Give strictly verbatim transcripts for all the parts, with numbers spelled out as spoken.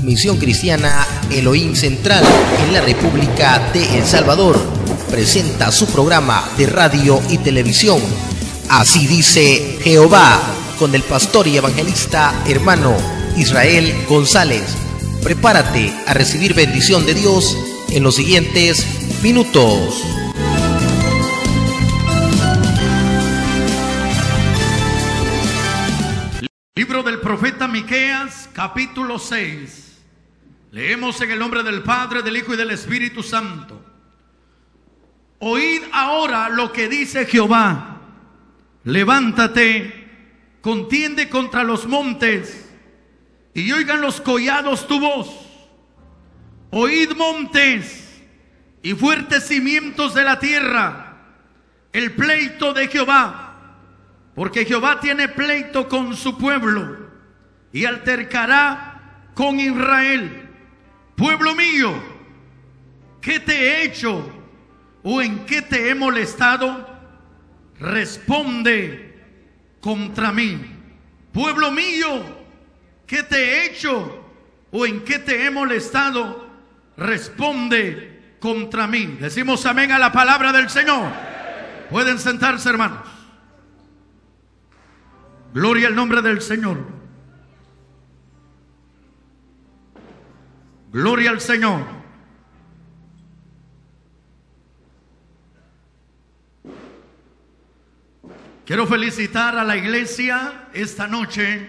Misión Cristiana Elohim Central en la República de El Salvador presenta su programa de radio y televisión Así dice Jehová, con el pastor y evangelista hermano Israel González. Prepárate a recibir bendición de Dios en los siguientes minutos. Libro del profeta Miqueas, capítulo seis. Leemos en el nombre del Padre, del Hijo y del Espíritu Santo. Oíd ahora lo que dice Jehová. Levántate, contiende contra los montes, y oigan los collados tu voz. Oíd montes y fuertes cimientos de la tierra, el pleito de Jehová. Porque Jehová tiene pleito con su pueblo y altercará con Israel. Pueblo mío, ¿qué te he hecho o en qué te he molestado? Responde contra mí. Pueblo mío, ¿qué te he hecho o en qué te he molestado? Responde contra mí. Decimos amén a la palabra del Señor. Pueden sentarse, hermanos. Gloria al nombre del Señor. Gloria al Señor. Quiero felicitar a la iglesia esta noche.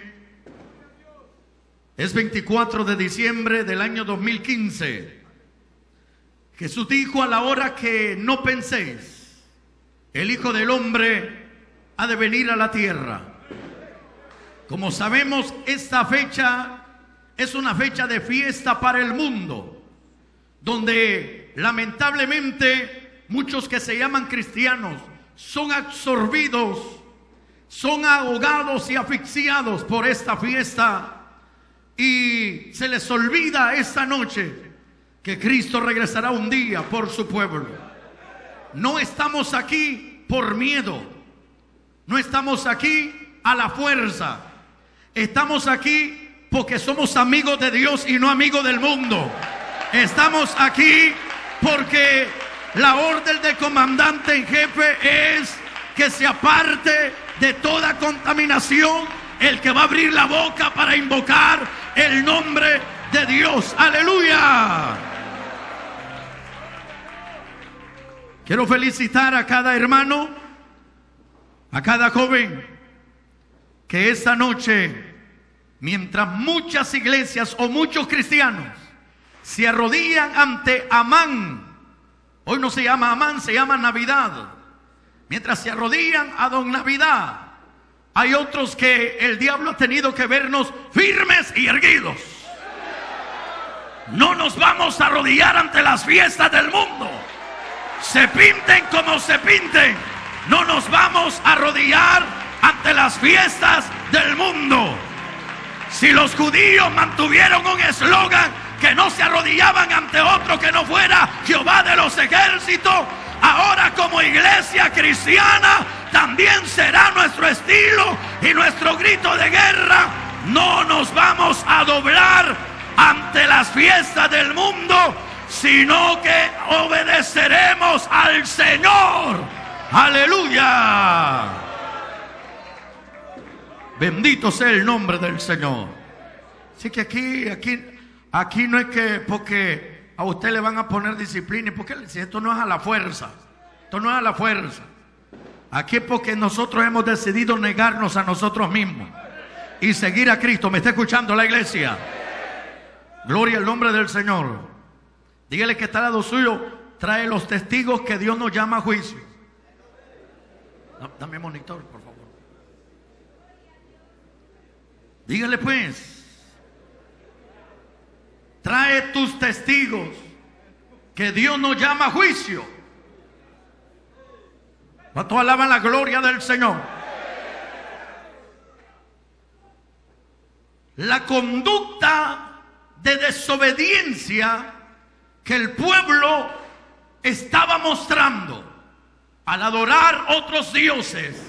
Es veinticuatro de diciembre del año dos mil quince. Jesús dijo: a la hora que no penséis, el Hijo del Hombre ha de venir a la tierra. Como sabemos, esta fecha es una fecha de fiesta para el mundo, donde lamentablemente muchos que se llaman cristianos son absorbidos, son ahogados y asfixiados por esta fiesta, y se les olvida esta noche que Cristo regresará un día por su pueblo. No estamos aquí por miedo, no estamos aquí a la fuerza. Estamos aquí porque somos amigos de Dios y no amigos del mundo. Estamos aquí porque la orden del comandante en jefe es que se aparte de toda contaminación el que va a abrir la boca para invocar el nombre de Dios. ¡Aleluya! Quiero felicitar a cada hermano, a cada joven, que esta noche, mientras muchas iglesias o muchos cristianos se arrodillan ante Amán, hoy no se llama Amán, se llama Navidad, mientras se arrodillan a Don Navidad, hay otros que el diablo ha tenido que vernos firmes y erguidos. No nos vamos a arrodillar ante las fiestas del mundo, se pinten como se pinten, no nos vamos a arrodillar ante las fiestas del mundo. Si los judíos mantuvieron un eslogan que no se arrodillaban ante otro que no fuera Jehová de los ejércitos, ahora como iglesia cristiana también será nuestro estilo y nuestro grito de guerra. No nos vamos a doblar ante las fiestas del mundo, sino que obedeceremos al Señor. Aleluya. Bendito sea el nombre del Señor. Así que aquí, aquí, aquí no es que porque a usted le van a poner disciplina, porque si esto no es a la fuerza, esto no es a la fuerza. Aquí es porque nosotros hemos decidido negarnos a nosotros mismos y seguir a Cristo. ¿Me está escuchando la iglesia? Gloria al nombre del Señor. Dígale que está al lado suyo, trae los testigos que Dios nos llama a juicio. Dame monitor, por favor. Dígale pues, trae tus testigos que Dios nos llama a juicio. ¿Cuántos alaban la gloria del Señor? La conducta de desobediencia que el pueblo estaba mostrando al adorar otros dioses,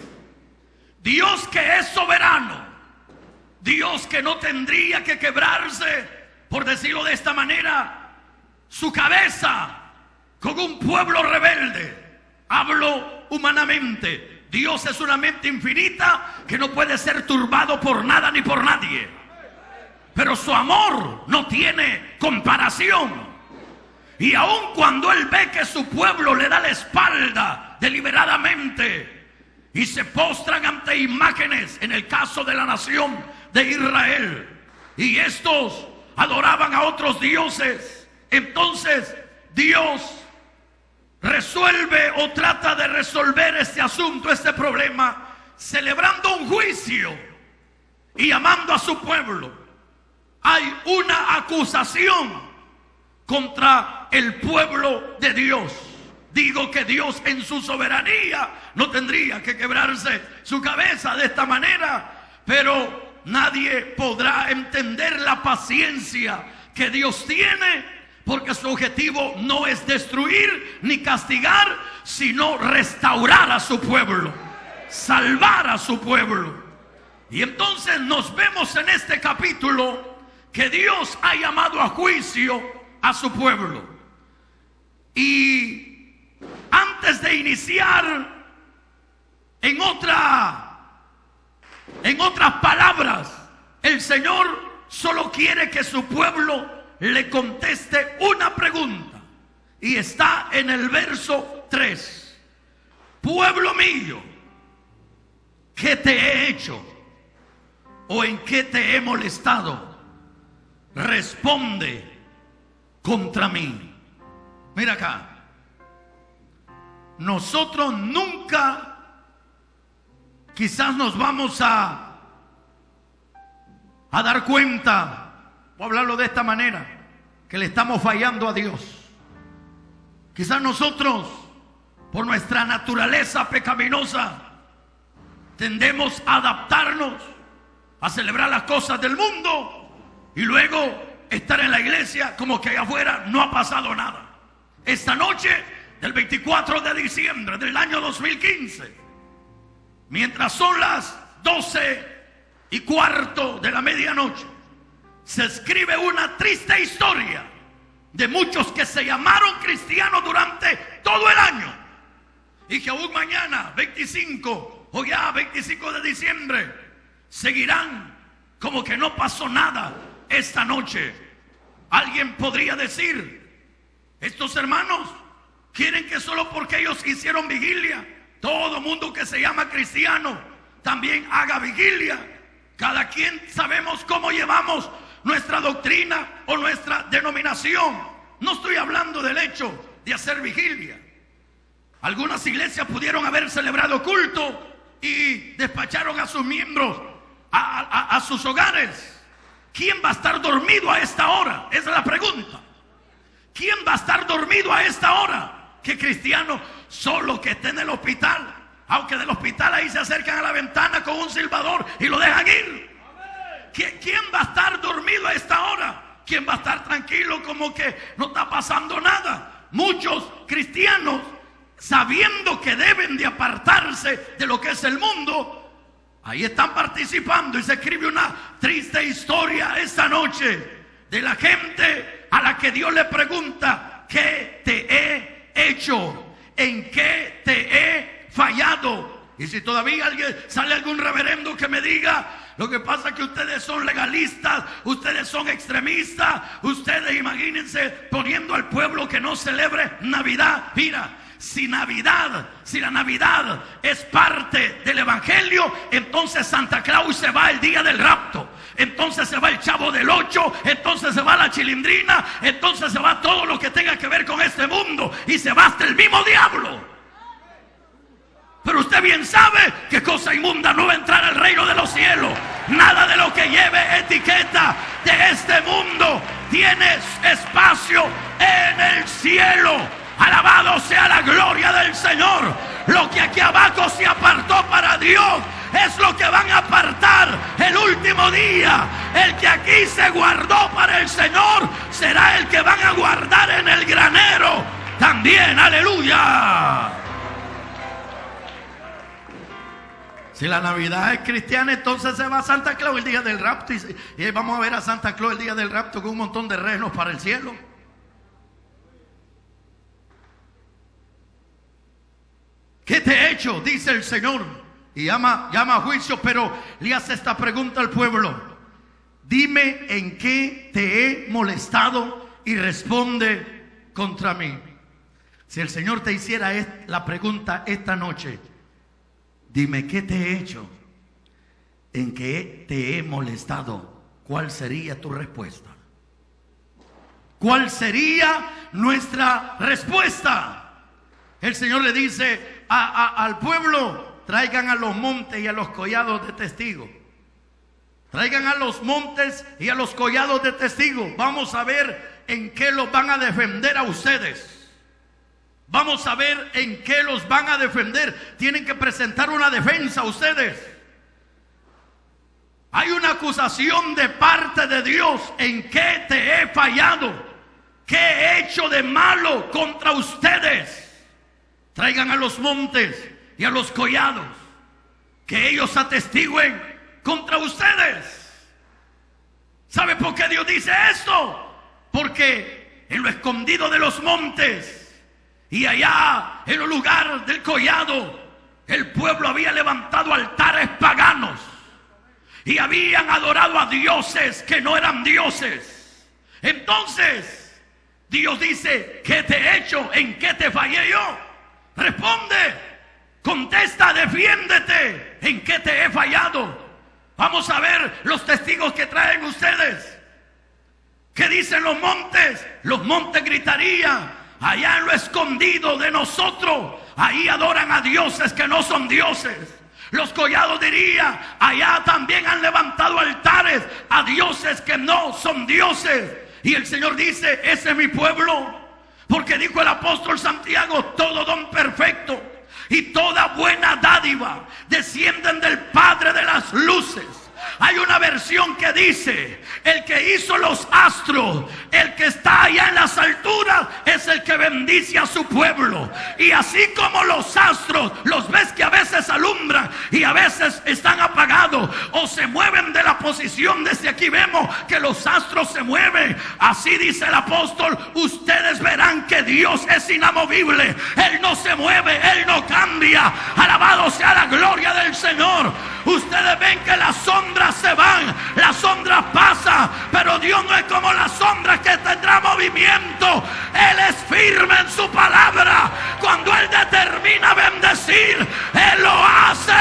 Dios que es soberano, Dios que no tendría que quebrarse por decirlo de esta manera, su cabeza con un pueblo rebelde. Hablo humanamente. Dios es una mente infinita que no puede ser turbado por nada ni por nadie. Pero su amor no tiene comparación. Y aun cuando Él ve que su pueblo le da la espalda deliberadamente y se postran ante imágenes, en el caso de la nación de Israel, y estos adoraban a otros dioses, entonces Dios resuelve o trata de resolver este asunto, este problema, celebrando un juicio y llamando a su pueblo. Hay una acusación contra el pueblo de Dios. Digo que Dios en su soberanía no tendría que quebrarse su cabeza de esta manera, pero nadie podrá entender la paciencia que Dios tiene, porque su objetivo no es destruir ni castigar, sino restaurar a su pueblo, salvar a su pueblo. Y entonces nos vemos en este capítulo que Dios ha llamado a juicio a su pueblo. Y antes de iniciar, en otra, en otras palabras, el Señor solo quiere que su pueblo le conteste una pregunta, y está en el verso tres. Pueblo mío, ¿qué te he hecho? ¿O en qué te he molestado? Responde contra mí. Mira acá, nosotros nunca quizás nos vamos a a dar cuenta, voy a hablarlo de esta manera, que le estamos fallando a Dios. Quizás nosotros, por nuestra naturaleza pecaminosa, tendemos a adaptarnos, a celebrar las cosas del mundo y luego estar en la iglesia como que allá afuera no ha pasado nada. Esta noche del veinticuatro de diciembre del año dos mil quince, mientras son las doce y cuarto de la medianoche, se escribe una triste historia de muchos que se llamaron cristianos durante todo el año, y que aún mañana veinticinco o ya veinticinco de diciembre seguirán como que no pasó nada esta noche. Alguien podría decir, estos hermanos quieren que solo porque ellos hicieron vigilia, todo mundo que se llama cristiano también haga vigilia. Cada quien sabemos cómo llevamos nuestra doctrina o nuestra denominación. No estoy hablando del hecho de hacer vigilia. Algunas iglesias pudieron haber celebrado culto y despacharon a sus miembros a, a, a sus hogares. ¿Quién va a estar dormido a esta hora? Esa es la pregunta. ¿Quién va a estar dormido a esta hora? ¿Qué cristiano? Solo que esté en el hospital. Aunque del hospital ahí se acercan a la ventana con un silbador y lo dejan ir. ¿Quién va a estar dormido a esta hora? ¿Quién va a estar tranquilo como que no está pasando nada? Muchos cristianos, sabiendo que deben de apartarse de lo que es el mundo, ahí están participando, y se escribe una triste historia esta noche de la gente a la que Dios le pregunta: ¿qué te he hecho? ¿En qué te he fallado? Y si todavía alguien, sale algún reverendo que me diga: lo que pasa es que ustedes son legalistas, ustedes son extremistas, ustedes, imagínense, poniendo al pueblo que no celebre Navidad. Mira, si Navidad, si la Navidad es parte del evangelio, entonces Santa Claus se va el día del rapto, entonces se va el Chavo del Ocho, entonces se va la Chilindrina, entonces se va todo lo que tenga que ver con este mundo, y se va hasta el mismo diablo. Pero usted bien sabe que cosa inmunda no va a entrar al reino de los cielos. Nada de lo que lleve etiqueta de este mundo tiene espacio en el cielo. Alabado sea la gloria del Señor. Lo que aquí abajo se apartó para Dios es lo que van a apartar el último día. El que aquí se guardó para el Señor será el que van a guardar en el granero también. Aleluya. Si la Navidad es cristiana, entonces se va a Santa Claus el día del rapto. Y, y vamos a ver a Santa Claus el día del rapto con un montón de renos para el cielo. ¿Qué te he hecho? Dice el Señor. Y llama, llama a juicio, pero le hace esta pregunta al pueblo. Dime en qué te he molestado y responde contra mí. Si el Señor te hiciera la pregunta esta noche, dime qué te he hecho, en qué te he molestado, ¿cuál sería tu respuesta? ¿Cuál sería nuestra respuesta? El Señor le dice a, a, al pueblo, traigan a los montes y a los collados de testigos. Traigan a los montes y a los collados de testigos. Vamos a ver en qué los van a defender a ustedes. Vamos a ver en qué los van a defender. Tienen que presentar una defensa a ustedes. Hay una acusación de parte de Dios. ¿En qué te he fallado? ¿Qué he hecho de malo contra ustedes? Traigan a los montes y a los collados, que ellos atestiguen contra ustedes. ¿Sabe por qué Dios dice esto? Porque en lo escondido de los montes y allá en el lugar del collado, el pueblo había levantado altares paganos y habían adorado a dioses que no eran dioses. Entonces Dios dice, ¿qué te he hecho? ¿En qué te fallé yo? Responde, contesta, defiéndete. ¿En qué te he fallado? Vamos a ver los testigos que traen ustedes. ¿Qué dicen los montes? Los montes gritarían. Allá en lo escondido de nosotros, ahí adoran a dioses que no son dioses. Los collados dirían, allá también han levantado altares a dioses que no son dioses. Y el Señor dice, ese es mi pueblo. Porque dijo el apóstol Santiago, todo don perfecto y toda buena dádiva descienden del Padre de las luces. Hay una versión que dice, el que hizo los astros, el que está allá en las alturas, es el que bendice a su pueblo. Y así como los astros, los ves que a veces alumbran y a veces están apagados o se mueven de la posición. Desde aquí vemos que los astros se mueven. Así dice el apóstol, ustedes verán que Dios es inamovible. Él no se mueve, Él no cambia. Alabado sea la gloria del Señor. Ustedes ven que las sombras se van, las sombras pasan, pero Dios no es como las sombras que tendrá movimiento. Él es firme en su palabra. Cuando Él determina bendecir, Él lo hace.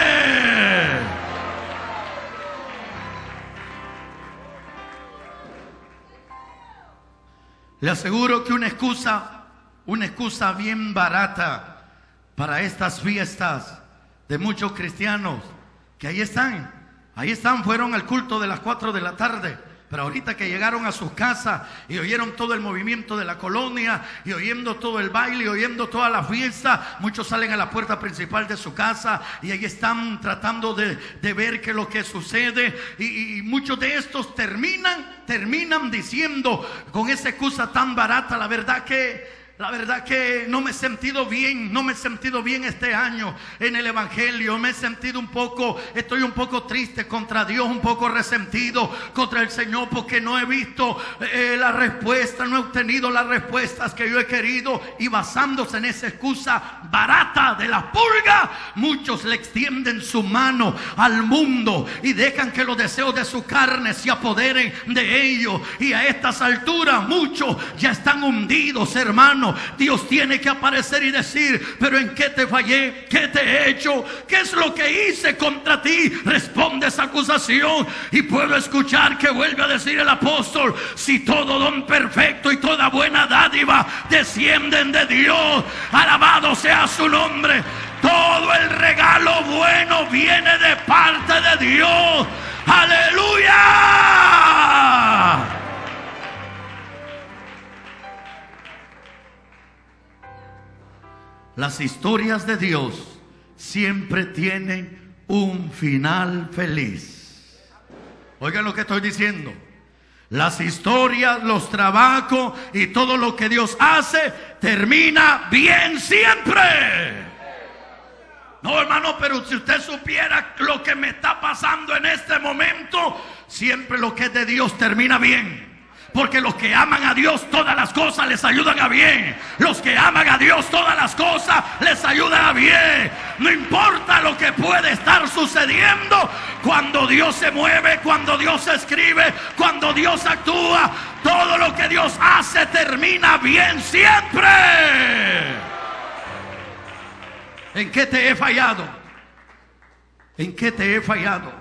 Le aseguro que una excusa, una excusa bien barata para estas fiestas de muchos cristianos, que ahí están, ahí están, fueron al culto de las cuatro de la tarde, pero ahorita que llegaron a sus casas y oyeron todo el movimiento de la colonia y oyendo todo el baile y oyendo toda la fiesta, muchos salen a la puerta principal de su casa y ahí están tratando de, de ver qué es lo que sucede, y, y muchos de estos terminan, terminan diciendo con esa excusa tan barata, la verdad que La verdad que no me he sentido bien, no me he sentido bien este año en el evangelio. Me he sentido un poco, estoy un poco triste contra Dios, un poco resentido contra el Señor porque no he visto eh, la respuesta, no he obtenido las respuestas que yo he querido. Y basándose en esa excusa barata de la pulga, muchos le extienden su mano al mundo y dejan que los deseos de su carne se apoderen de ellos. Y a estas alturas muchos ya están hundidos, hermanos. Dios tiene que aparecer y decir, pero ¿en qué te fallé? ¿Qué te he hecho? ¿Qué es lo que hice contra ti? Responde esa acusación. Y puedo escuchar que vuelve a decir el apóstol, si todo don perfecto y toda buena dádiva descienden de Dios, alabado sea su nombre. Todo el regalo bueno viene de parte de Dios. ¡Aleluya! Las historias de Dios siempre tienen un final feliz. Oigan lo que estoy diciendo. Las historias, los trabajos y todo lo que Dios hace termina bien siempre. No, hermano, pero si usted supiera lo que me está pasando en este momento, siempre lo que es de Dios termina bien. Porque los que aman a Dios, todas las cosas les ayudan a bien. Los que aman a Dios, todas las cosas les ayudan a bien. No importa lo que puede estar sucediendo, cuando Dios se mueve, cuando Dios escribe, cuando Dios actúa, todo lo que Dios hace termina bien siempre. ¿En qué te he fallado? ¿En qué te he fallado?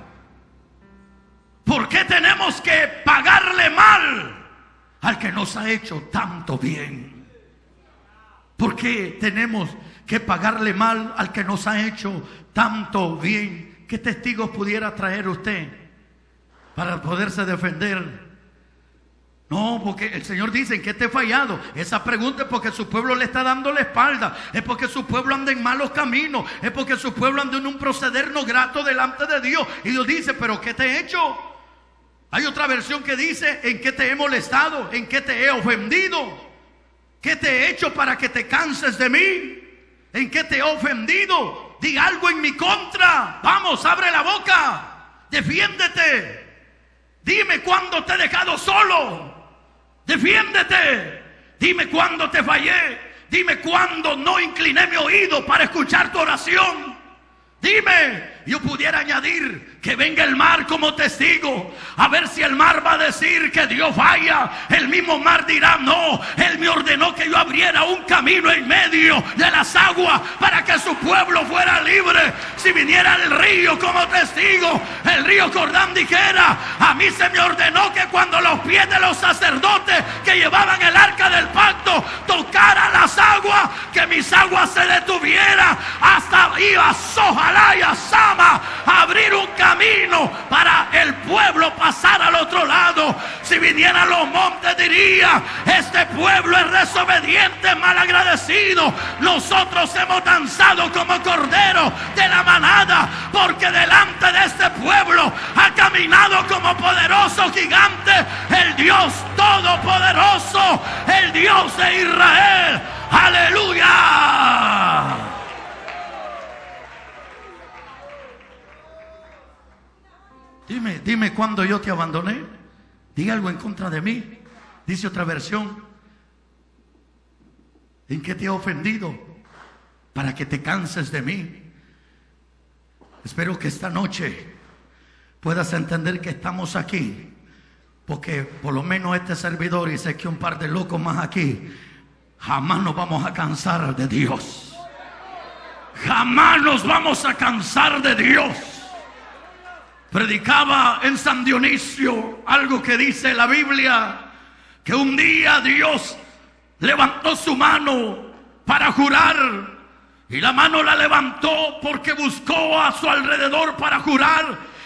¿Por qué tenemos que pagarle mal al que nos ha hecho tanto bien? ¿Por qué tenemos que pagarle mal al que nos ha hecho tanto bien? ¿Qué testigos pudiera traer usted para poderse defender? No, porque el Señor dice: ¿en qué te he fallado? Esa pregunta es porque su pueblo le está dando la espalda. Es porque su pueblo anda en malos caminos. Es porque su pueblo anda en un proceder no grato delante de Dios. Y Dios dice: ¿pero qué te he hecho? Hay otra versión que dice: ¿en qué te he molestado? ¿En qué te he ofendido? ¿Qué te he hecho para que te canses de mí? ¿En qué te he ofendido? Di algo en mi contra. Vamos, abre la boca. Defiéndete. Dime cuándo te he dejado solo. Defiéndete. Dime cuándo te fallé. Dime cuándo no incliné mi oído para escuchar tu oración. Dime. Yo pudiera añadir que venga el mar como testigo, a ver si el mar va a decir que Dios falla. El mismo mar dirá: no, Él me ordenó que yo abriera un camino en medio de las aguas para que su pueblo fuera libre. Si viniera el río como testigo, el río Jordán dijera: a mí se me ordenó que cuando los pies de los sacerdotes que llevaban el arca del pacto tocaran las aguas, que mis aguas se detuvieran hasta iba ojalá y asama a abrir un camino para el pueblo pasar al otro lado. Si vinieran los montes diría: este pueblo es desobediente, malagradecido. Nosotros hemos danzado como corderos de la manada, porque delante de este pueblo ha caminado como poderoso gigante el Dios todopoderoso, el Dios de Israel. ¡Aleluya! Dime, dime cuándo yo te abandoné. Diga algo en contra de mí. Dice otra versión: ¿en qué te he ofendido para que te canses de mí? Espero que esta noche puedas entender que estamos aquí, porque por lo menos este servidor, y sé que un par de locos más aquí, jamás nos vamos a cansar de Dios. Jamás nos vamos a cansar de Dios. Predicaba en San Dionisio algo que dice la Biblia, que un día Dios levantó su mano para jurar, y la mano la levantó porque buscó a su alrededor para jurar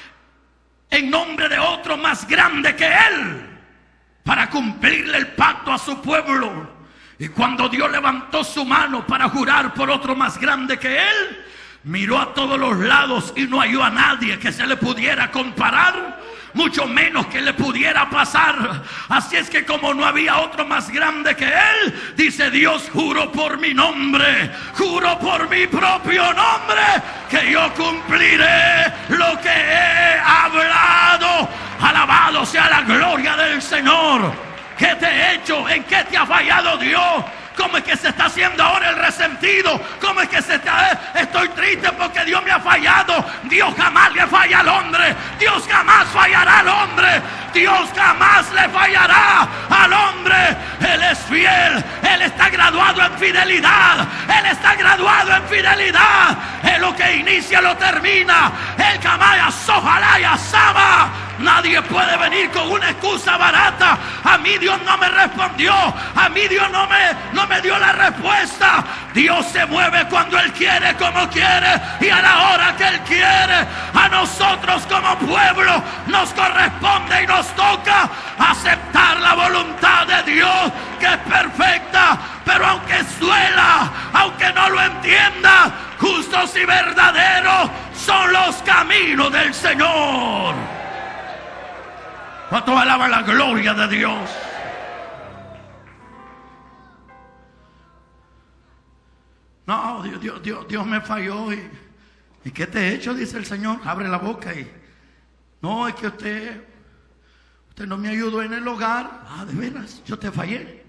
en nombre de otro más grande que él, para cumplirle el pacto a su pueblo. Y cuando Dios levantó su mano para jurar por otro más grande que él, miró a todos los lados y no halló a nadie que se le pudiera comparar, mucho menos que le pudiera pasar. Así es que como no había otro más grande que él, dice Dios: juro por mi nombre, juro por mi propio nombre, que yo cumpliré lo que he hablado. Alabado sea la gloria del Señor. ¿Qué te he hecho? ¿En qué te ha fallado Dios? ¿Cómo es que se está haciendo ahora el resentido? ¿Cómo es que se está? Estoy triste porque Dios me ha fallado. Dios jamás le falla al hombre. Dios jamás fallará al hombre. Dios jamás le fallará al hombre. Él es fiel. Él está graduado en fidelidad. Él está graduado en fidelidad. Él lo que inicia lo termina. Él jamás ojalá y asama. Nadie puede venir con una excusa barata. A mí Dios no me respondió. A mí Dios no me, no me dio la respuesta. Dios se mueve cuando Él quiere, como quiere y a la hora que Él quiere. A nosotros como pueblo nos corresponde y nos toca aceptar la voluntad de Dios, que es perfecta. Pero aunque duela, aunque no lo entienda, justos y verdaderos son los caminos del Señor. ¿Cuánto alaban la gloria de Dios? No, Dios, Dios, Dios, Dios me falló y ¿Y qué te he hecho? Dice el Señor. Abre la boca y... No, es que usted... Usted no me ayudó en el hogar. Ah, de veras, yo te fallé.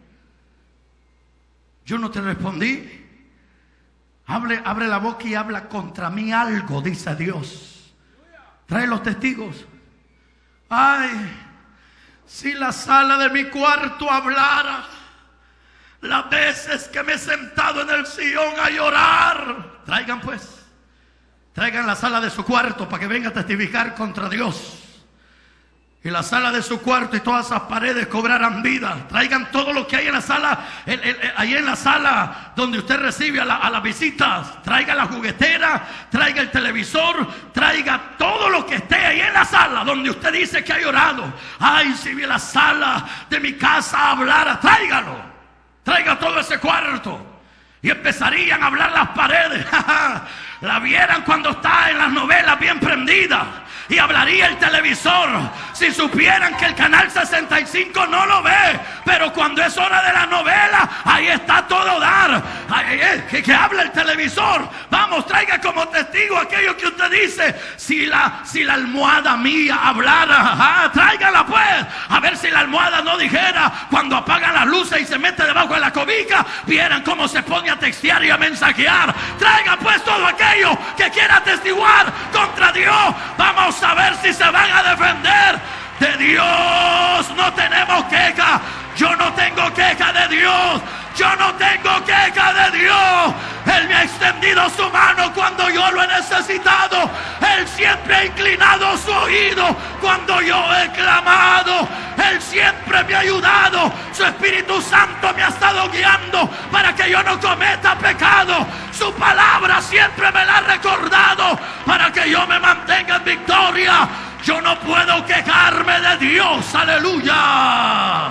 Yo no te respondí. Hable, abre la boca y habla contra mí algo, dice Dios. Trae los testigos. Ay, si la sala de mi cuarto hablara, las veces que me he sentado en el sillón a llorar. Traigan pues, traigan la sala de su cuarto para que venga a testificar contra Dios. Y la sala de su cuarto y todas esas paredes cobrarán vida. Traigan todo lo que hay en la sala, el, el, el, ahí en la sala donde usted recibe a, la, a las visitas. Traiga la juguetera, traiga el televisor, traiga todo lo que esté ahí en la sala donde usted dice que ha llorado. Ay, si la sala de mi casa hablara, tráigalo. Traiga todo ese cuarto. Y empezarían a hablar las paredes. La vieran cuando está en las novelas bien prendida. Y hablaría el televisor si supieran que el canal sesenta y cinco no lo ve, pero cuando es hora de la novela, ahí está todo dar. Ay, ay, que, que habla el televisor. Vamos, traiga como testigo aquello que usted dice. Si la, si la almohada mía hablara, ajá, tráigala pues. A ver si la almohada no dijera cuando apagan las luces y se mete debajo de la cobija, vieran cómo se pone a textear y a mensajear. Traiga pues todo aquello que quiera testiguar contra Dios. Vamos a ver si se van a defender. De Dios no tenemos queja. Yo no tengo queja de Dios. Yo no tengo queja de Dios. Él me ha extendido su mano cuando yo lo he necesitado. Él siempre ha inclinado su oído cuando yo he clamado. Él siempre me ha ayudado. Su Espíritu Santo me ha estado guiando para que yo no cometa pecado. Su palabra siempre me la ha recordado para que yo me mantenga en victoria. Yo no puedo quejarme de Dios. Aleluya.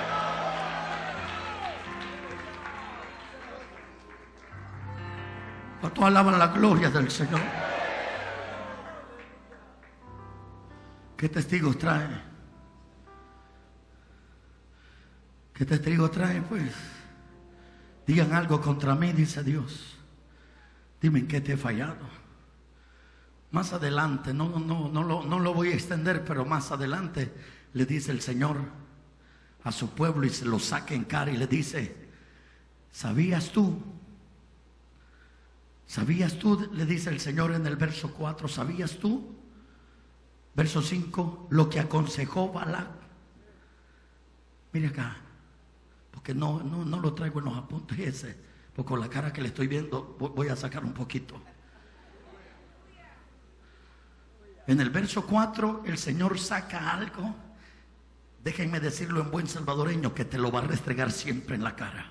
¿Cuántos alaban la gloria del Señor? ¿Qué testigos trae? ¿Qué testigos trae? Pues digan algo contra mí, dice Dios. Dime en qué te he fallado. Más adelante, no, no, no, lo, no lo voy a extender, pero más adelante le dice el Señor a su pueblo y se lo saca en cara y le dice: ¿sabías tú? ¿Sabías tú? Le dice el Señor en el verso cuatro. ¿Sabías tú? Verso cinco. Lo que aconsejó Balac. Mire acá, porque no, no, no lo traigo en los apuntes ese, porque con la cara que le estoy viendo voy a sacar un poquito. En el verso cuatro el Señor saca algo. Déjenme decirlo en buen salvadoreño, que te lo va a restregar siempre en la cara.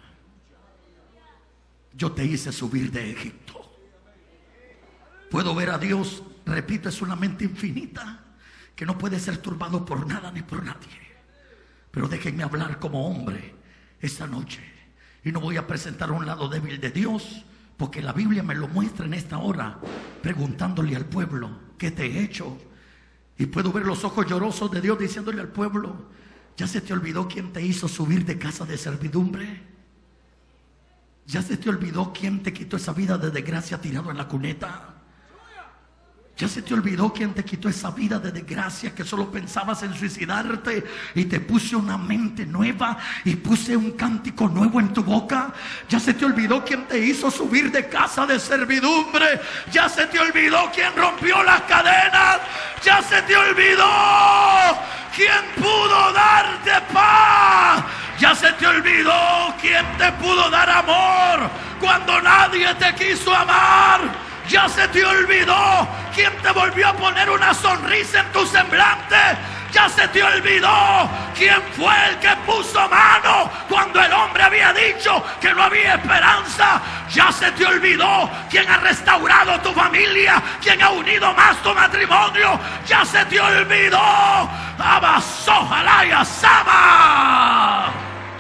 Yo te hice subir de Egipto. Puedo ver a Dios, repito, es una mente infinita que no puede ser turbado por nada ni por nadie. Pero déjenme hablar como hombre esta noche. Y no voy a presentar un lado débil de Dios, porque la Biblia me lo muestra en esta hora, preguntándole al pueblo: ¿qué te he hecho? Y puedo ver los ojos llorosos de Dios diciéndole al pueblo: ¿ya se te olvidó quién te hizo subir de casa de servidumbre? ¿Ya se te olvidó quién te quitó esa vida de desgracia tirado en la cuneta? ¿Ya se te olvidó quién te quitó esa vida de desgracia que solo pensabas en suicidarte y te puse una mente nueva y puse un cántico nuevo en tu boca? ¿Ya se te olvidó quién te hizo subir de casa de servidumbre? ¿Ya se te olvidó quién rompió las cadenas? ¿Ya se te olvidó quién pudo darte paz? ¿Ya se te olvidó quién te pudo dar amor cuando nadie te quiso amar? ¿Ya se te olvidó quién te volvió a poner una sonrisa en tu semblante? ¿Ya se te olvidó quién fue el que puso mano cuando el hombre había dicho que no había esperanza? ¿Ya se te olvidó quién ha restaurado tu familia, quién ha unido más tu matrimonio? ¿Ya se te olvidó? Abasojalaya Sama.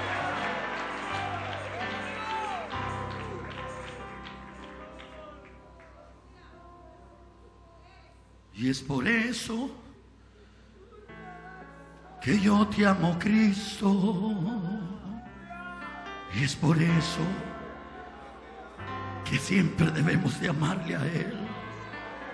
Y es por eso que yo te amo, Cristo. Y es por eso que siempre debemos de amarle a Él.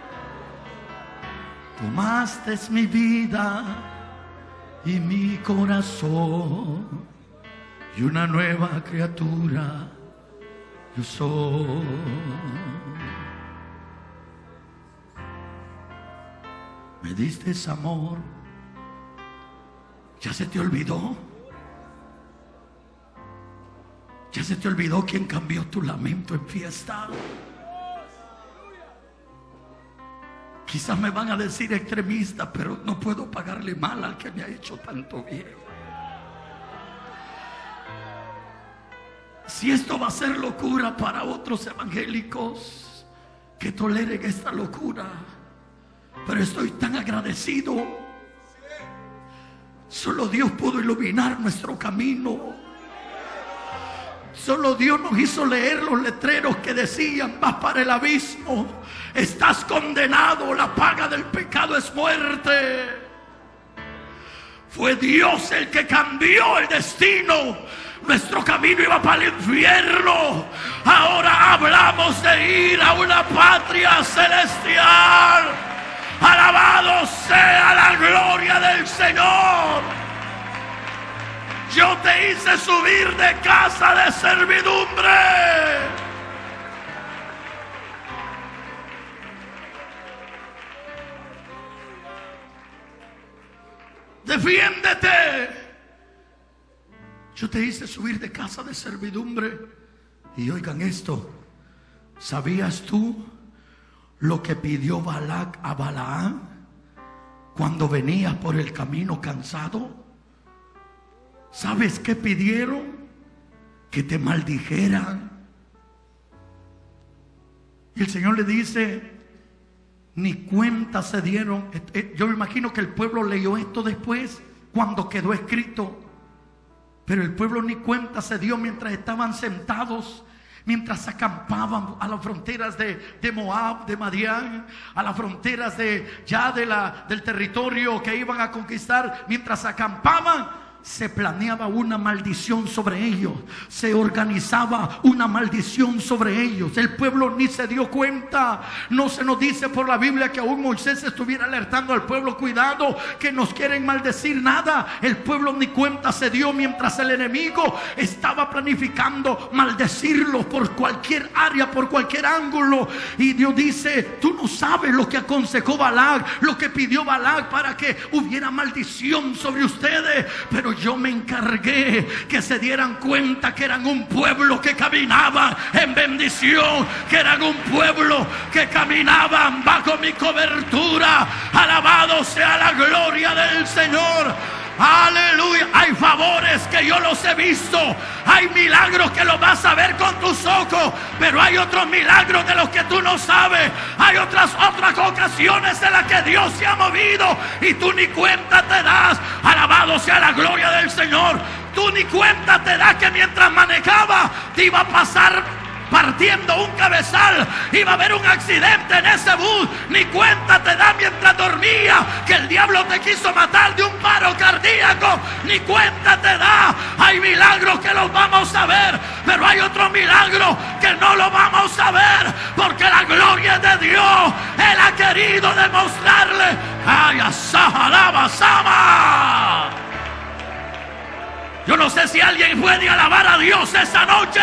Tomaste mi vida y mi corazón, y una nueva criatura yo soy. Me diste amor. ¿Ya se te olvidó? ¿Ya se te olvidó quién cambió tu lamento en fiesta? Quizás me van a decir extremista, pero no puedo pagarle mal al que me ha hecho tanto bien. Si esto va a ser locura para otros evangélicos, que toleren esta locura, pero estoy tan agradecido. Solo Dios pudo iluminar nuestro camino. Solo Dios nos hizo leer los letreros que decían: vas para el abismo, estás condenado, la paga del pecado es muerte. Fue Dios el que cambió el destino. Nuestro camino iba para el infierno. Ahora hablamos de ir a una patria celestial. Alabado sea la gloria del Señor. Yo te hice subir de casa de servidumbre. Defiéndete. Yo te hice subir de casa de servidumbre. Y oigan esto, ¿sabías tú lo que pidió Balac a Balaam cuando venía por el camino cansado? ¿Sabes qué pidieron? Que te maldijeran. Y el Señor le dice, ni cuenta se dieron. Yo me imagino que el pueblo leyó esto después, cuando quedó escrito. Pero el pueblo ni cuenta se dio mientras estaban sentados, mientras acampaban a las fronteras de, de Moab, de Madián, a las fronteras de ya de la, del territorio que iban a conquistar. Mientras acampaban, se planeaba una maldición sobre ellos, se organizaba una maldición sobre ellos. El pueblo ni se dio cuenta. No se nos dice por la Biblia que aún Moisés estuviera alertando al pueblo: cuidado, que nos quieren maldecir. Nada, el pueblo ni cuenta se dio mientras el enemigo estaba planificando maldecirlos por cualquier área, por cualquier ángulo. Y Dios dice: tú no sabes lo que aconsejó Balac, lo que pidió Balac para que hubiera maldición sobre ustedes. Pero yo me encargué que se dieran cuenta que eran un pueblo que caminaba en bendición, que eran un pueblo que caminaban bajo mi cobertura. Alabado sea la gloria del Señor. Aleluya. Hay favores que yo los he visto, hay milagros que los vas a ver con tus ojos, pero hay otros milagros de los que tú no sabes. Hay otras otras ocasiones en las que Dios se ha movido y tú ni cuenta te das. Alabado sea la gloria del Señor. Tú ni cuenta te das que mientras manejaba te iba a pasar partiendo un cabezal, iba a haber un accidente en ese bus. Ni cuenta te da mientras dormía que el diablo te quiso matar de un paro cardíaco. Ni cuenta te da. Hay milagros que los vamos a ver, pero hay otros milagros que no los vamos a ver, porque la gloria es de Dios. Él ha querido demostrarle. Ay, asajalaba sama. Yo no sé si alguien puede alabar a Dios esa noche.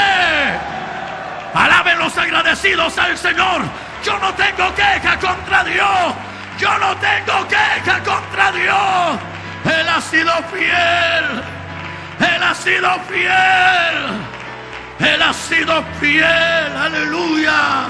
Alaben los agradecidos al Señor. Yo no tengo queja contra Dios. Yo no tengo queja contra Dios. Él ha sido fiel. Él ha sido fiel. Él ha sido fiel. Aleluya.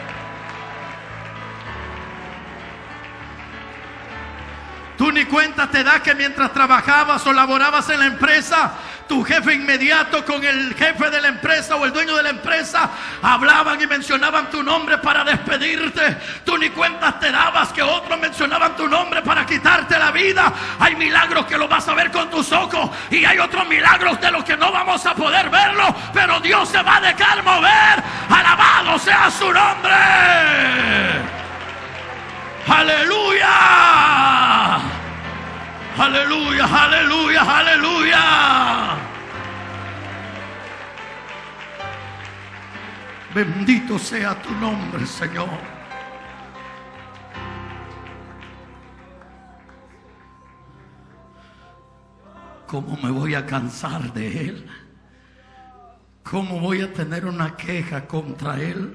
Tú ni cuenta te das que mientras trabajabas o laborabas en la empresa, tu jefe inmediato con el jefe de la empresa o el dueño de la empresa hablaban y mencionaban tu nombre para despedirte. Tú ni cuentas te dabas que otros mencionaban tu nombre para quitarte la vida. Hay milagros que lo vas a ver con tus ojos y hay otros milagros de los que no vamos a poder verlo, pero Dios se va a dejar mover. Alabado sea su nombre. Aleluya. Aleluya, aleluya, aleluya. Bendito sea tu nombre, Señor. ¿cómo me voy a cansar de él? ¿Cómo voy a tener una queja contra él?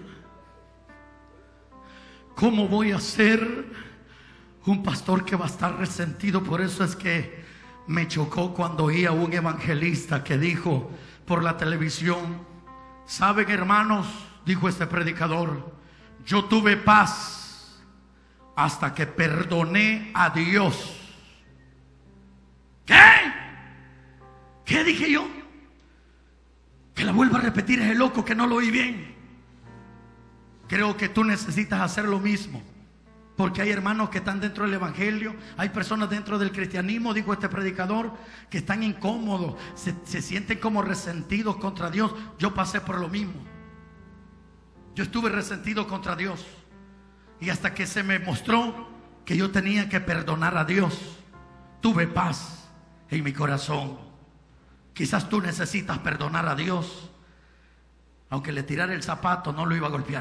¿Cómo voy a ser un pastor que va a estar resentido? Por eso es que me chocó cuando oí a un evangelista que dijo por la televisión: ¿saben, hermanos?, dijo este predicador, yo tuve paz hasta que perdoné a Dios. ¿Qué? ¿Qué dije yo? Que la vuelva a repetir ese loco que no lo oí bien. Creo que tú necesitas hacer lo mismo, porque hay hermanos que están dentro del evangelio, hay personas dentro del cristianismo, dijo este predicador, que están incómodos, se, se sienten como resentidos contra Dios. Yo pasé por lo mismo. Yo estuve resentido contra Dios, y hasta que se me mostró que yo tenía que perdonar a Dios, tuve paz en mi corazón. Quizás tú necesitas perdonar a Dios. Aunque le tirara el zapato, no lo iba a golpear.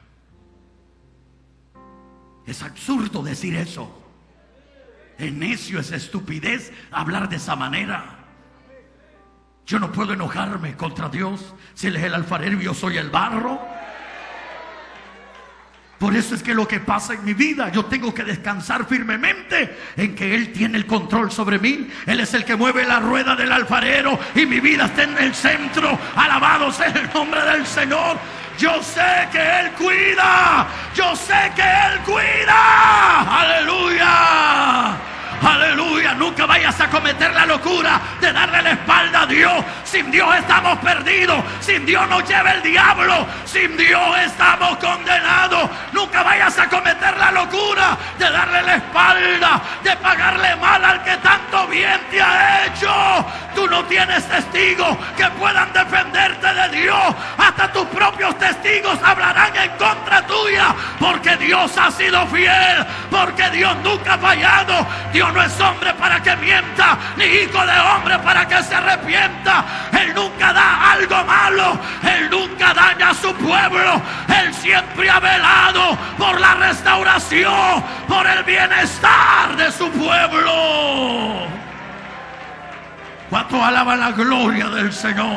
Es absurdo decir eso. Es necio, es estupidez hablar de esa manera. Yo no puedo enojarme contra Dios si Él es el alfarero y yo soy el barro. Por eso es que lo que pasa en mi vida, yo tengo que descansar firmemente en que Él tiene el control sobre mí. Él es el que mueve la rueda del alfarero y mi vida está en el centro. Alabado sea el nombre del Señor. Yo sé que Él cuida. Yo sé que Él cuida. Aleluya. Aleluya. Nunca vayas a cometer la locura de darle la espalda a Dios. Sin Dios estamos perdidos. Sin Dios nos lleva el diablo. Sin Dios estamos condenados. Nunca vayas a cometer la locura de darle la espalda, de pagarle mal al que tanto bien te ha hecho. Tú no tienes testigos que puedan defenderte de Dios. Hasta tus propios testigos hablarán en contra tuya, porque Dios ha sido fiel, porque Dios nunca ha fallado. Dios no es hombre para que mienta, ni hijo de hombre para que se arrepienta. Él nunca da algo malo. Él nunca daña a su pueblo. Él siempre ha velado por la restauración, por el bienestar de su pueblo. ¿Cuánto alaban la gloria del Señor?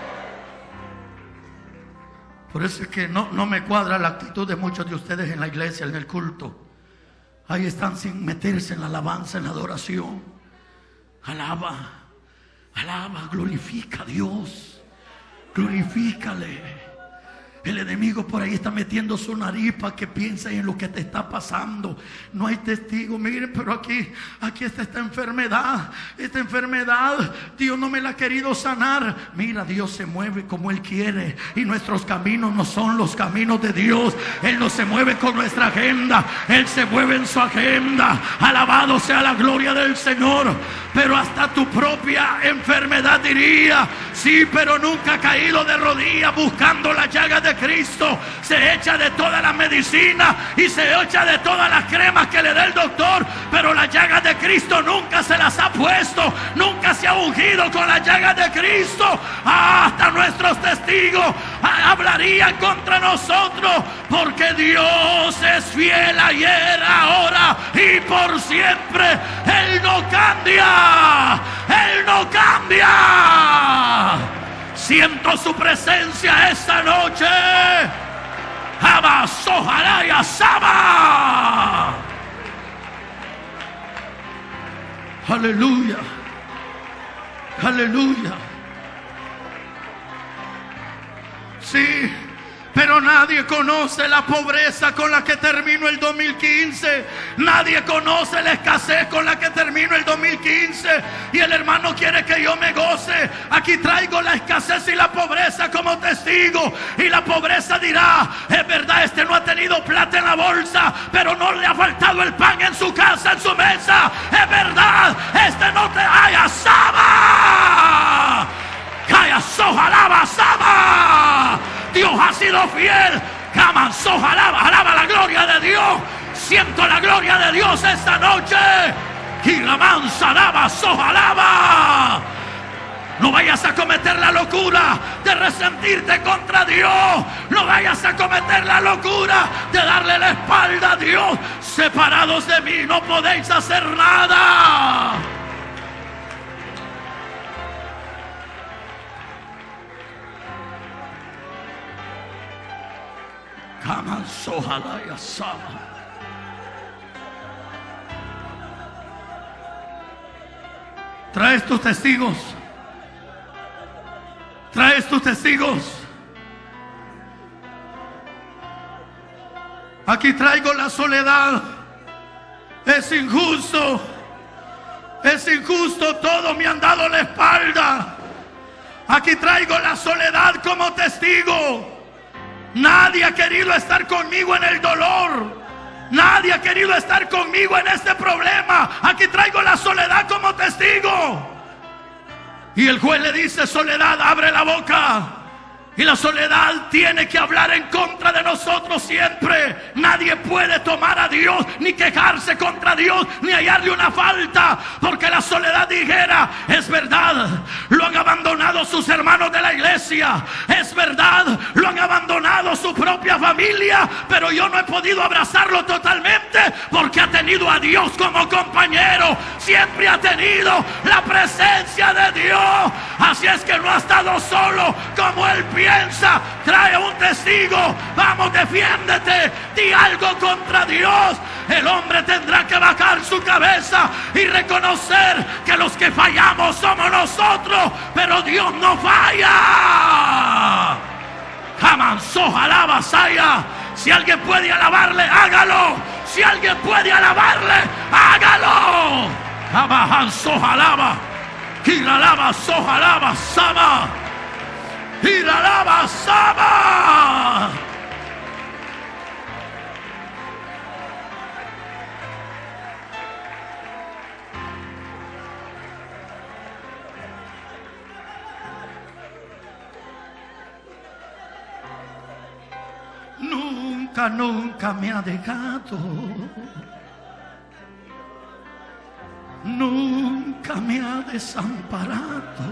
Por eso es que no, no me cuadra la actitud de muchos de ustedes en la iglesia, en el culto. Ahí están sin meterse en la alabanza, en la adoración. Alaba, alaba, glorifica a Dios. Glorifícale. El enemigo por ahí está metiendo su nariz para que pienses en lo que te está pasando. No hay testigo. Miren, pero aquí, aquí está esta enfermedad. Esta enfermedad, Dios no me la ha querido sanar. Mira, Dios se mueve como Él quiere. Y nuestros caminos no son los caminos de Dios. Él no se mueve con nuestra agenda. Él se mueve en su agenda. Alabado sea la gloria del Señor. Pero hasta tu propia enfermedad diría: sí, pero nunca ha caído de rodillas buscando la llaga de Cristo. Se echa de toda la medicina y se echa de todas las cremas que le dé el doctor, pero la llaga de Cristo nunca se las ha puesto. Nunca se ha ungido con la llaga de Cristo. Hasta nuestros testigos hablarían contra nosotros, porque Dios es fiel ayer, ahora y por siempre. Él no cambia. Él no cambia. Siento su presencia esta noche. Abas, ojalá y asaba. Aleluya. Aleluya. Sí. Pero nadie conoce la pobreza con la que terminó el dos mil quince. Nadie conoce la escasez con la que terminó el dos mil quince. Y el hermano quiere que yo me goce. Aquí traigo la escasez y la pobreza como testigo. Y la pobreza dirá: es verdad, este no ha tenido plata en la bolsa, pero no le ha faltado el pan en su casa, en su mesa. Es verdad, este no te haya saba. Calla, soja, alaba, saba. Dios ha sido fiel. Caman, soja, alaba, alaba la gloria de Dios. Siento la gloria de Dios esta noche. Y la mansa, alaba, soja, alaba. No vayas a cometer la locura de resentirte contra Dios. No vayas a cometer la locura de darle la espalda a Dios. Separados de mí no podéis hacer nada. Traes tus testigos. Traes tus testigos. Aquí traigo la soledad. Es injusto. Es injusto. Todos me han dado la espalda. Aquí traigo la soledad como testigo. Nadie ha querido estar conmigo en el dolor. Nadie ha querido estar conmigo en este problema. Aquí traigo la soledad como testigo. Y el juez le dice: soledad, abre la boca. Y la soledad tiene que hablar en contra de nosotros siempre. Nadie puede tomar a Dios, ni quejarse contra Dios, ni hallarle una falta. Porque la soledad dijera: es verdad, lo han abandonado sus hermanos de la iglesia. Es verdad, lo han abandonado su propia familia. Pero yo no he podido abrazarlo totalmente, porque ha tenido a Dios como compañero. Siempre ha tenido la presencia de Dios. Así es que no ha estado solo como él piensa. Trae un testigo. Vamos, defiéndete. Di algo contra Dios. El hombre tendrá que bajar su cabeza y reconocer que los que fallamos somos nosotros, pero Dios no falla. Jamás, ojalá, vasaya. Si alguien puede alabarle, hágalo. Si alguien puede alabarle, hágalo. Jamás, ojalá. Kiralaba, sojalaba, sama. Kiralaba, sama. Nunca, nunca me ha dejado. Nunca me ha desamparado.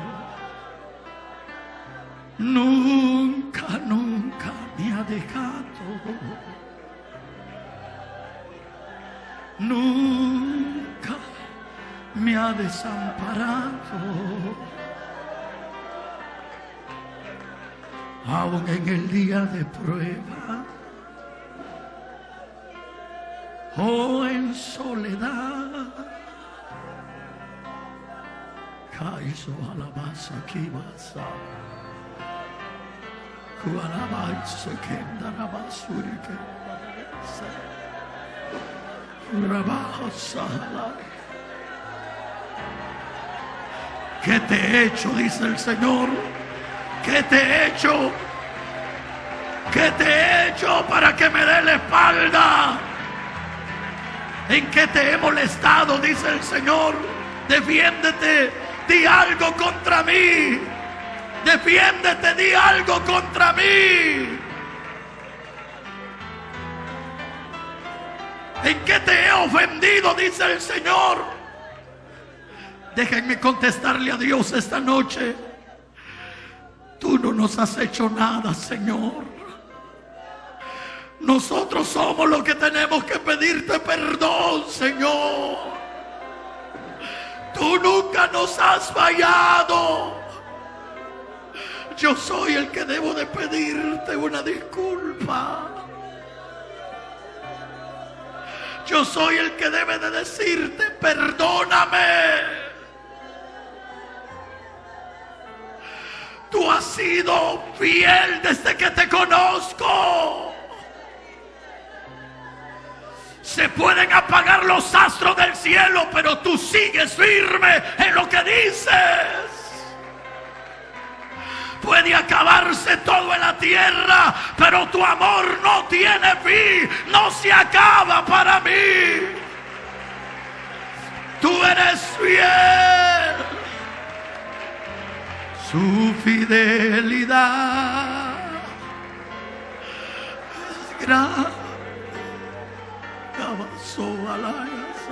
Nunca, nunca me ha dejado. Nunca me ha desamparado. Aún en el día de prueba o en soledad. Kaiso alabanza aquí basa. Kualabanza kenda na basuri kenda na Rabajo sala. ¿Qué te he hecho? Dice el Señor. ¿Qué te he hecho? ¿Qué te he hecho para que me dé la espalda? ¿En qué te he molestado? Dice el Señor. Defiéndete, di algo contra mí. Defiéndete, di algo contra mí. ¿En qué te he ofendido? Dice el Señor. Déjenme contestarle a Dios esta noche. Tú no nos has hecho nada, Señor. Nosotros somos los que tenemos que pedirte perdón, Señor. Tú nunca nos has fallado. Yo soy el que debo de pedirte una disculpa. Yo soy el que debe de decirte perdóname. Tú has sido fiel desde que te conozco. Se pueden apagar los astros del cielo, pero tú sigues firme en lo que dices. Puede acabarse todo en la tierra, pero tu amor no tiene fin, no se acaba para mí. Tú eres fiel. Su fidelidad es grande. Abaso alabanza,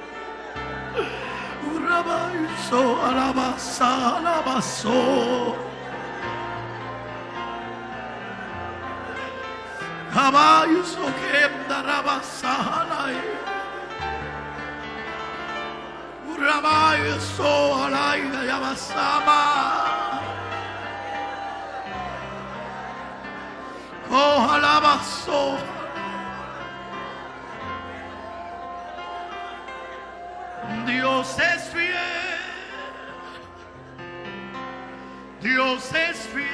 urabaso alabanza, alabaso. Caballos que darabasala. Urabaso alaiga yabasama. Oh alaba Abaso. Dios es fiel. Dios es fiel.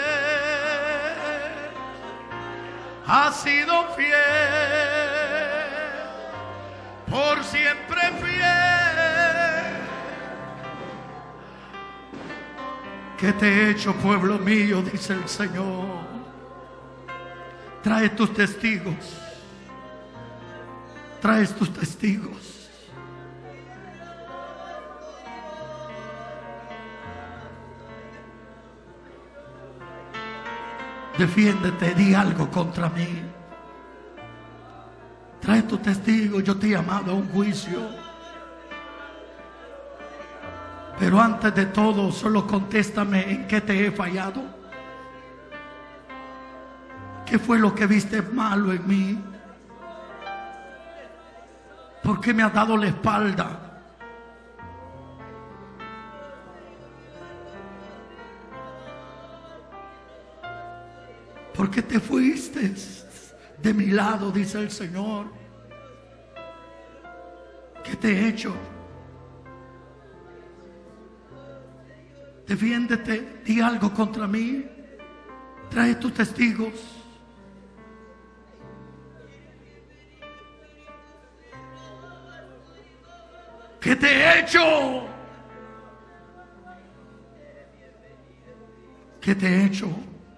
Ha sido fiel. Por siempre fiel. ¿Qué te he hecho, pueblo mío? Dice el Señor. Trae tus testigos. Trae tus testigos. Defiéndete, di algo contra mí. Trae tu testigo. Yo te he llamado a un juicio. Pero antes de todo, solo contéstame en qué te he fallado. ¿Qué fue lo que viste malo en mí? ¿Por qué me has dado la espalda? ¿Por qué te fuiste de mi lado? Dice el Señor. ¿Qué te he hecho? Defiéndete, di algo contra mí. Trae tus testigos. ¿Qué te he hecho? ¿Qué te he hecho?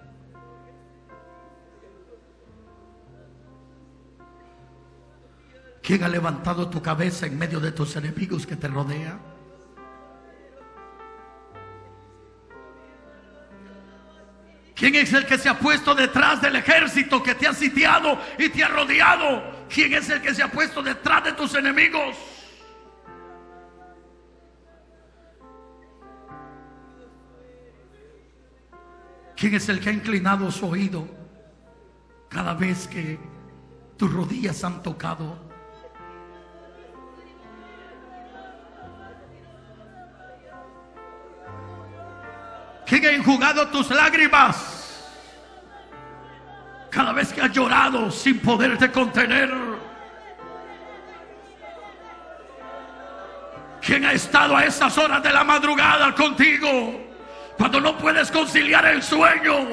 ¿Quién ha levantado tu cabeza en medio de tus enemigos que te rodean? ¿Quién es el que se ha puesto detrás del ejército que te ha sitiado y te ha rodeado? ¿Quién es el que se ha puesto detrás de tus enemigos? ¿Quién es el que ha inclinado su oído cada vez que tus rodillas han tocado? ¿Quién ha enjugado tus lágrimas cada vez que has llorado sin poderte contener? ¿Quién ha estado a esas horas de la madrugada contigo cuando no puedes conciliar el sueño?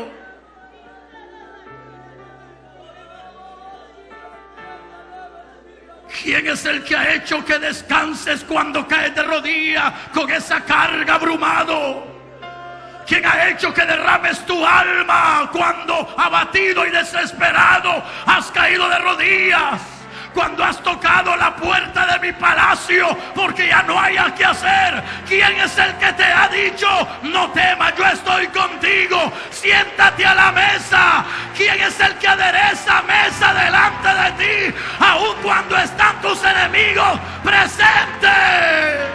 ¿Quién es el que ha hecho que descanses cuando caes de rodillas con esa carga abrumado? ¿Quién ha hecho que derrames tu alma cuando abatido y desesperado has caído de rodillas? Cuando has tocado la puerta de mi palacio porque ya no hay qué hacer. ¿Quién es el que te ha dicho: no temas, yo estoy contigo, siéntate a la mesa? ¿Quién es el que adereza mesa delante de ti aun cuando están tus enemigos presentes?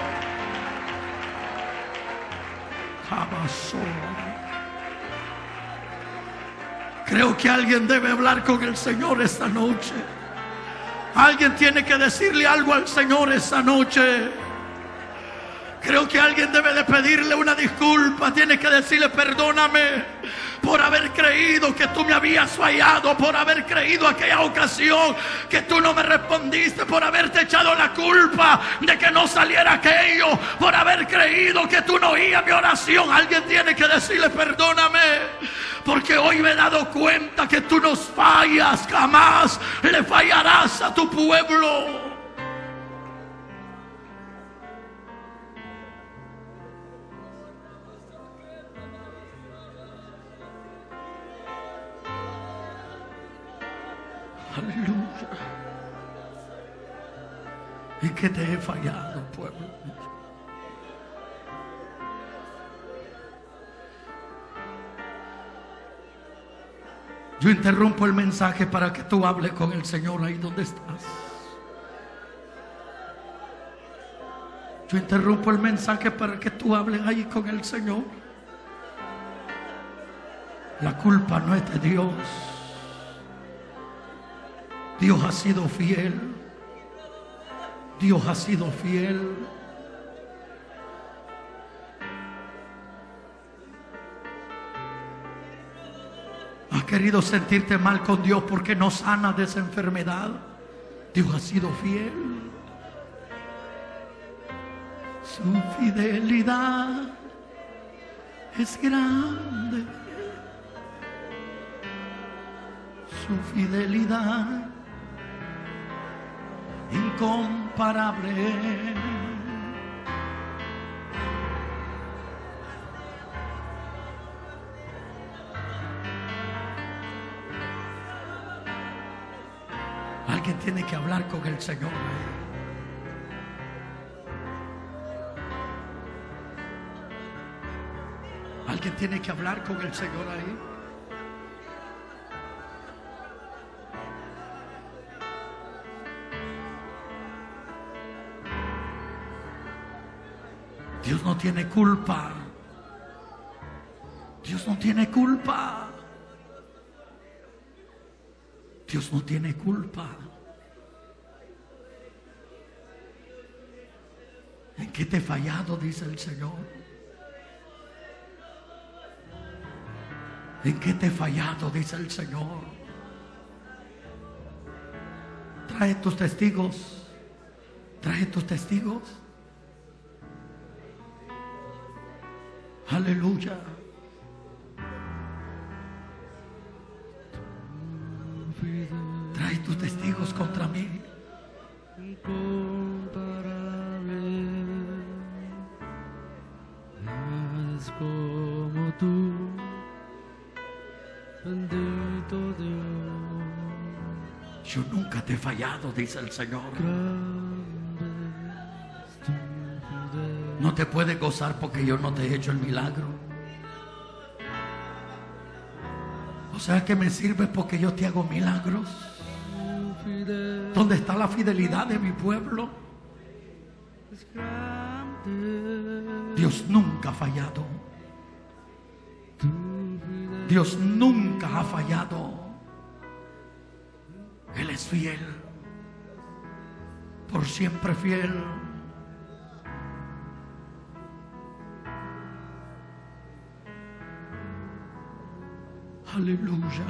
Creo que alguien debe hablar con el Señor esta noche. Alguien tiene que decirle algo al Señor esta noche. Creo que alguien debe de pedirle una disculpa. Tiene que decirle: perdóname por haber creído que tú me habías fallado, por haber creído aquella ocasión que tú no me respondiste, por haberte echado la culpa de que no saliera aquello, por haber creído que tú no oías mi oración. Alguien tiene que decirle: perdóname, porque hoy me he dado cuenta que tú nos fallas, jamás le fallarás a tu pueblo. Aleluya. ¿Y qué te he fallado, pueblo? Yo interrumpo el mensaje para que tú hables con el Señor ahí donde estás. Yo interrumpo el mensaje para que tú hables ahí con el Señor. La culpa no es de Dios. Dios ha sido fiel. Dios ha sido fiel. has querido sentirte mal con Dios porque no sanas de esa enfermedad. Dios ha sido fiel. Su fidelidad es grande. Su fidelidad incomparable. Alguien tiene que hablar con el Señor. Alguien tiene que hablar con el Señor ahí. Dios no tiene culpa. Dios no tiene culpa. Dios no tiene culpa. ¿En qué te he fallado? Dice el Señor. ¿En qué te he fallado? Dice el Señor. Trae tus testigos. Trae tus testigos. Aleluya. Trae tus testigos contra mí. Es como tú, bendito Dios. Yo nunca te he fallado, dice el Señor. No te puedes gozar porque yo no te he hecho el milagro. O sea que me sirve porque yo te hago milagros. ¿Dónde está la fidelidad de mi pueblo? Dios nunca ha fallado. Dios nunca ha fallado. Él es fiel. Por siempre fiel. Aleluya.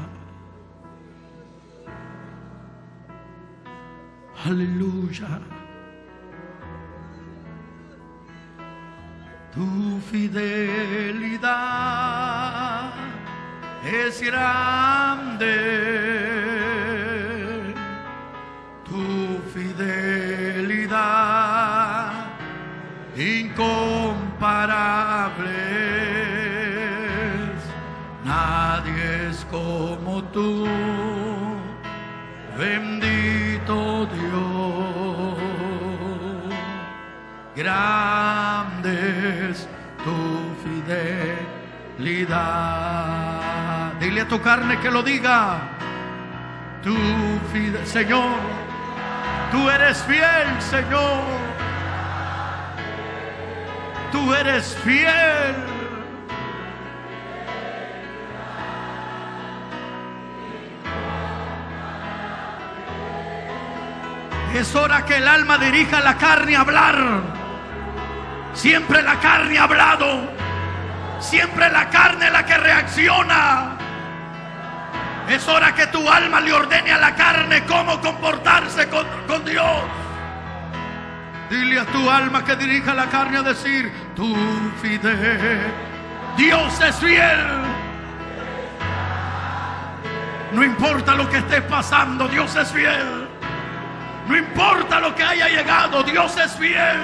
Aleluya. Tu fidelidad es grande. Tu fidelidad incomparable. Nadie es como tú, bendito Dios. Grande es tu fidelidad. Dile a tu carne que lo diga. Tu fidelidad, Señor, tú eres fiel, Señor. Tú eres fiel. Es hora que el alma dirija la carne a hablar. Siempre la carne ha hablado. Siempre la carne es la que reacciona. Es hora que tu alma le ordene a la carne cómo comportarse con, con Dios. Dile a tu alma que dirija la carne a decir: tu fidel. Dios es fiel. No importa lo que esté pasando, Dios es fiel. No importa lo que haya llegado, Dios es fiel.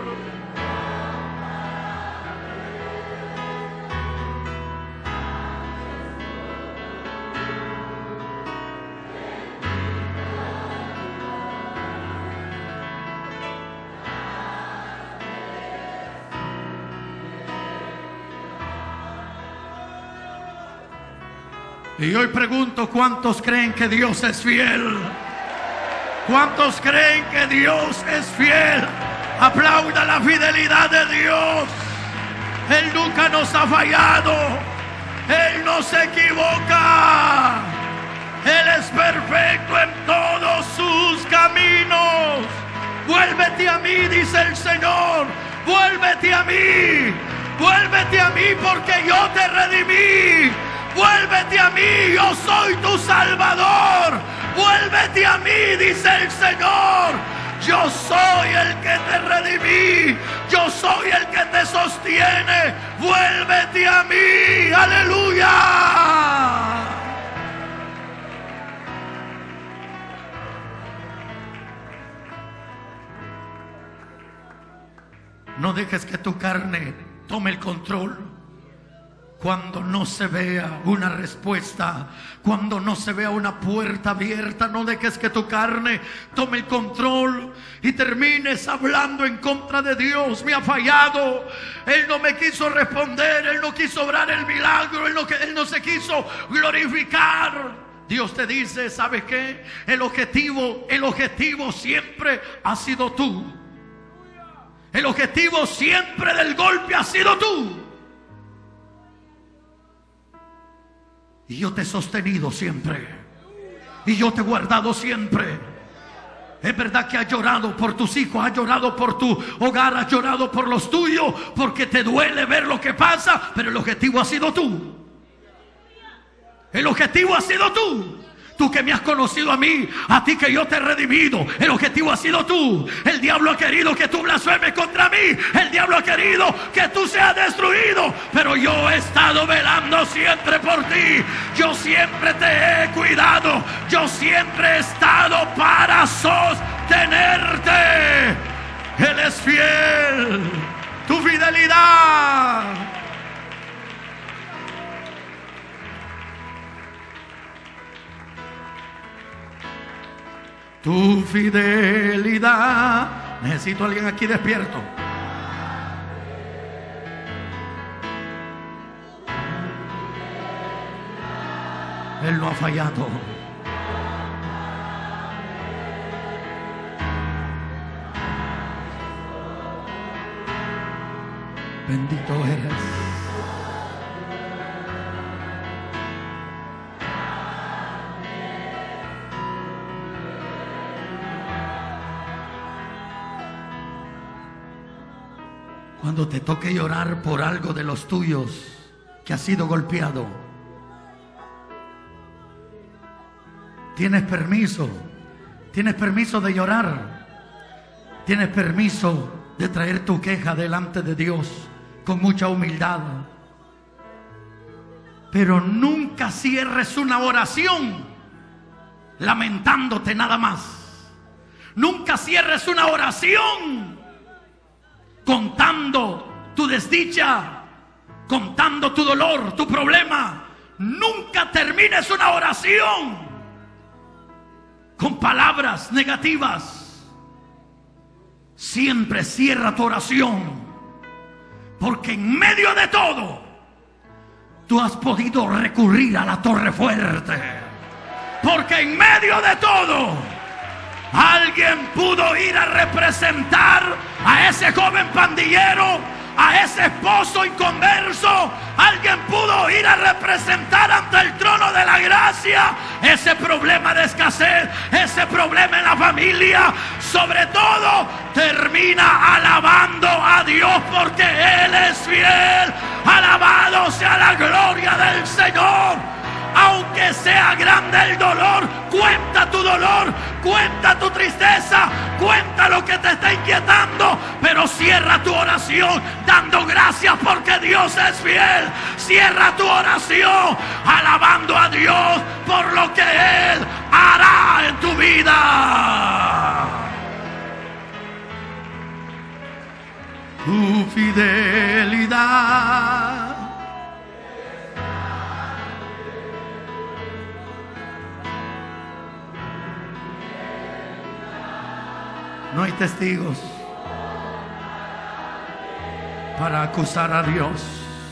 Y hoy pregunto: ¿cuántos creen que Dios es fiel? ¿Cuántos creen que Dios es fiel? Aplauda la fidelidad de Dios. Él nunca nos ha fallado. Él no se equivoca. Él es perfecto en todos sus caminos. Vuélvete a mí, dice el Señor. Vuélvete a mí. Vuélvete a mí porque yo te redimí. vuélvete a mí, yo soy tu Salvador. Vuélvete a mí, dice el Señor. Yo soy el que te redimí, yo soy el que te sostiene. Vuélvete a mí, aleluya. No dejes que tu carne tome el control. Cuando no se vea una respuesta, cuando no se vea una puerta abierta, no dejes que tu carne tome el control y termines hablando en contra de Dios. Me ha fallado, Él no me quiso responder, Él no quiso obrar el milagro, Él no, Él no se quiso glorificar. Dios te dice, ¿sabes qué? El objetivo, el objetivo siempre ha sido tú. El objetivo siempre del golpe ha sido tú. Y yo te he sostenido siempre. Y yo te he guardado siempre. Es verdad que has llorado por tus hijos, has llorado por tu hogar, has llorado por los tuyos, porque te duele ver lo que pasa, pero el objetivo ha sido tú. El objetivo ha sido tú. Tú que me has conocido a mí, a ti que yo te he redimido. El objetivo ha sido tú. El diablo ha querido que tú blasfemes contra mí. El diablo ha querido que tú seas destruido. Pero yo he estado velando siempre por ti. Yo siempre te he cuidado. Yo siempre he estado para sostenerte. Él es fiel. Tu fidelidad. Tu fidelidad. Necesito a alguien aquí despierto. Él no ha fallado. Bendito eres. Cuando te toque llorar por algo de los tuyos que has sido golpeado, tienes permiso, tienes permiso de llorar, tienes permiso de traer tu queja delante de Dios con mucha humildad. Pero nunca cierres una oración lamentándote nada más. Nunca cierres una oración contando tu desdicha, contando tu dolor, tu problema. Nunca termines una oración con palabras negativas. Siempre cierra tu oración, porque en medio de todo tú has podido recurrir a la torre fuerte. Porque en medio de todo alguien pudo ir a representar a ese joven pandillero, a ese esposo inconverso. Alguien pudo ir a representar ante el trono de la gracia ese problema de escasez, ese problema en la familia. Sobre todo, termina alabando a Dios porque Él es fiel. Alabado sea la gloria del Señor. Aunque sea grande el dolor, cuenta tu dolor, cuenta tu tristeza, cuenta lo que te está inquietando, pero cierra tu oración dando gracias porque Dios es fiel. Cierra tu oración alabando a Dios por lo que Él hará en tu vida. Tu fidelidad no hay testigos para acusar a Dios.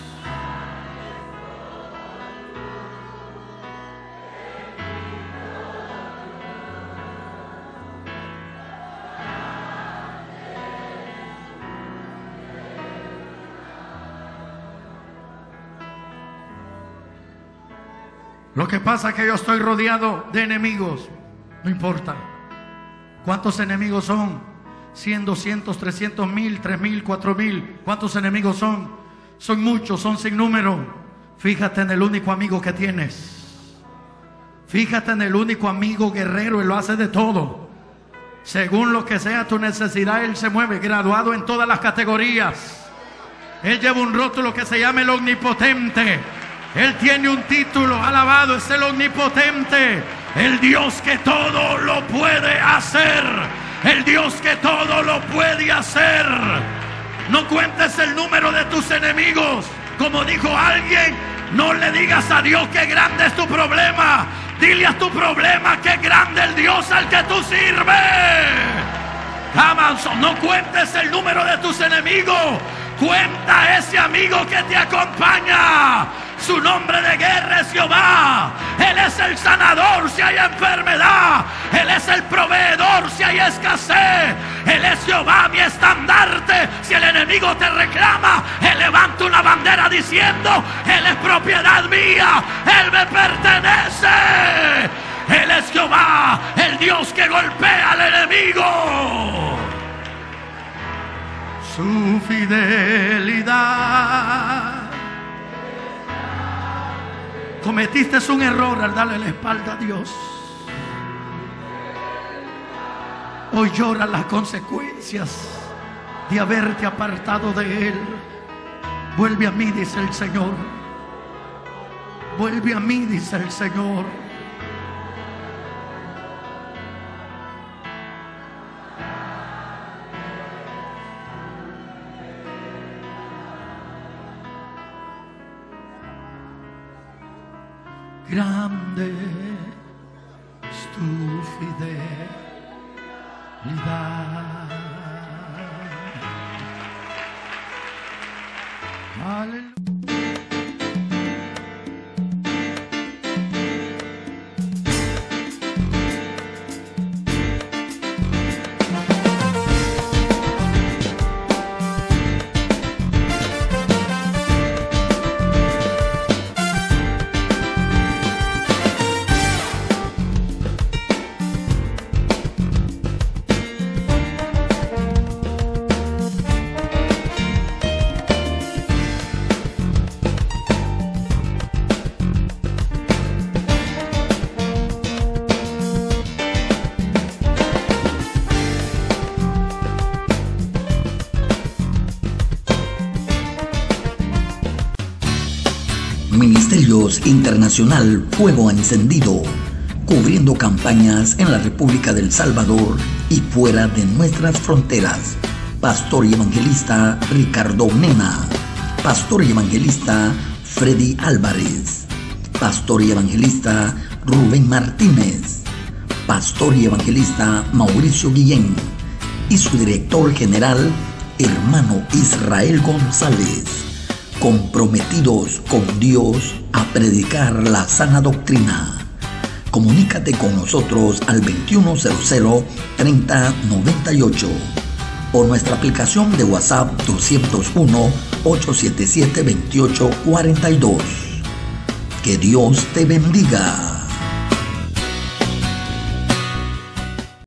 Lo que pasa es que yo estoy rodeado de enemigos. No importa. ¿Cuántos enemigos son? cien, doscientos, trescientos mil, tres mil, cuatro mil. ¿Cuántos enemigos son? Son muchos, son sin número. Fíjate en el único amigo que tienes. Fíjate en el único amigo guerrero. Él lo hace de todo. Según lo que sea tu necesidad, Él se mueve. Graduado en todas las categorías. Él lleva un rótulo que se llama el Omnipotente. Él tiene un título. Alabado es el Omnipotente. El Dios que todo lo puede hacer. El Dios que todo lo puede hacer. No cuentes el número de tus enemigos. Como dijo alguien, no le digas a Dios qué grande es tu problema. Dile a tu problema qué grande el Dios al que tú sirves. No cuentes el número de tus enemigos. Cuenta a ese amigo que te acompaña. Su nombre de guerra es Jehová. Él es el sanador si hay enfermedad. Él es el proveedor si hay escasez. Él es Jehová mi estandarte. Si el enemigo te reclama, Él levanta una bandera diciendo: Él es propiedad mía, Él me pertenece. Él es Jehová, el Dios que golpea al enemigo. Su fidelidad. Cometiste un error al darle la espalda a Dios. Hoy lloras las consecuencias de haberte apartado de Él. Vuelve a mí, dice el Señor. Vuelve a mí, dice el Señor. Grande es tu fidelidad. Aleluya. Ministerios Internacional Fuego Encendido, cubriendo campañas en la República del Salvador y fuera de nuestras fronteras. Pastor y evangelista Ricardo Mena. Pastor y evangelista Freddy Álvarez. Pastor y evangelista Rubén Martínez. Pastor y evangelista Mauricio Guillén. Y su director general, hermano Israel González. Comprometidos con Dios a predicar la sana doctrina. Comunícate con nosotros al veintiuno cero cero, treinta noventa y ocho o nuestra aplicación de WhatsApp doscientos uno, ochocientos setenta y siete, veintiocho cuarenta y dos. Que Dios te bendiga.